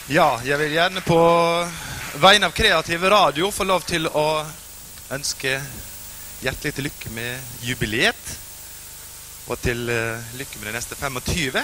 Ja, jeg vil gjerne på vegne av Kreativ Radio få lov til å ønske hjertelig til lykke med jubileet, og til lykke med de neste 25.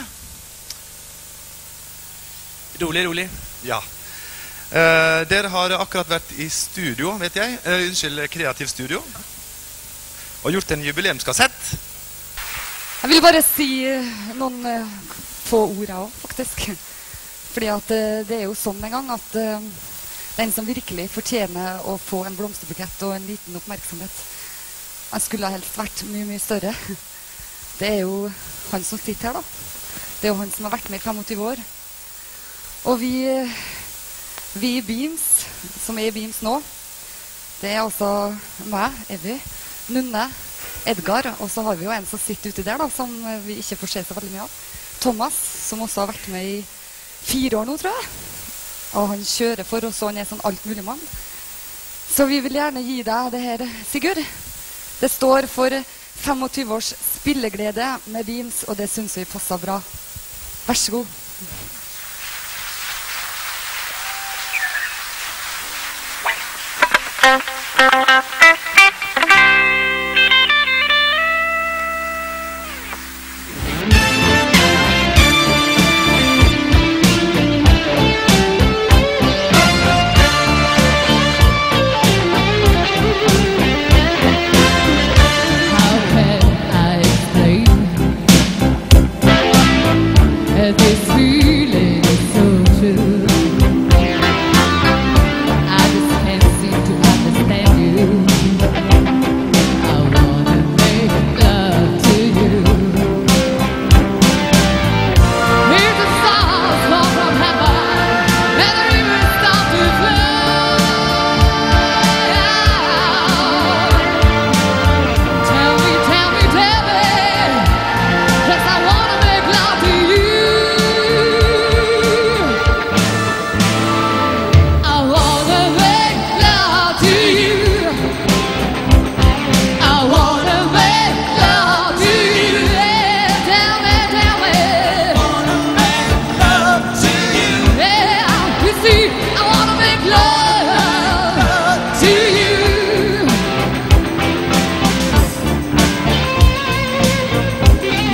Rolig. Ja. Dere har akkurat vært i studio, vet jeg, unnskyld, Kreativ Studio, og gjort en jubileumskassett. Jeg vil bare si noen få ord også, faktisk. Fordi at det er jo sånn en gang at den som virkelig fortjener å få en blomsterbukett og en liten oppmerksomhet, han skulle helst vært mye større. Det er jo han som sitter her da. Det er jo han som har vært med i 25 år. Og vi i Beams, som er i Beams nå, det er altså meg, Evy, Nunne, Edgar, og så har vi jo en som sitter ute der da, som vi ikke får se så veldig mye av. Thomas, som også har vært med i 4 år nå, tror jeg. Og han kjører for oss, og han er sånn altmuligmann. Så vi vil gjerne gi deg det her, Sigurd. Det står for 25 års spilleglede med Beams, og det synes vi passer bra. Vær så god. This feeling is so true. I just can't seem to understand you. I wanna make love to you. Here's the stars fall from heaven, and the rivers start to flow. Tell me, 'cause I wanna make love to you.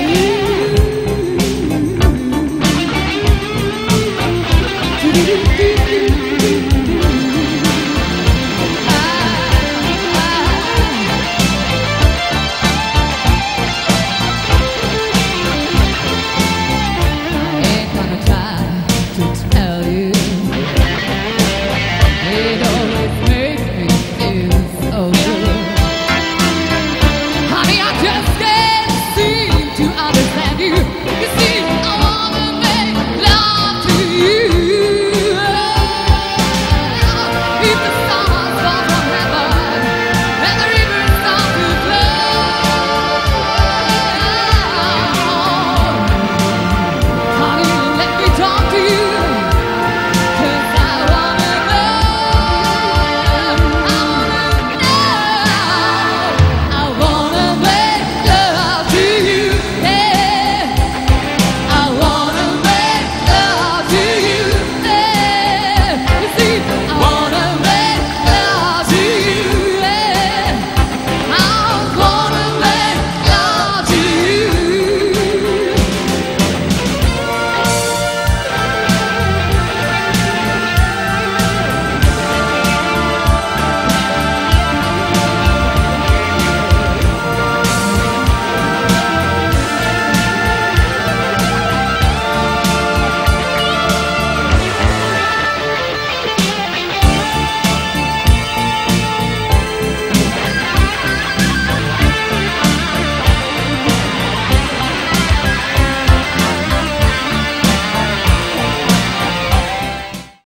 Do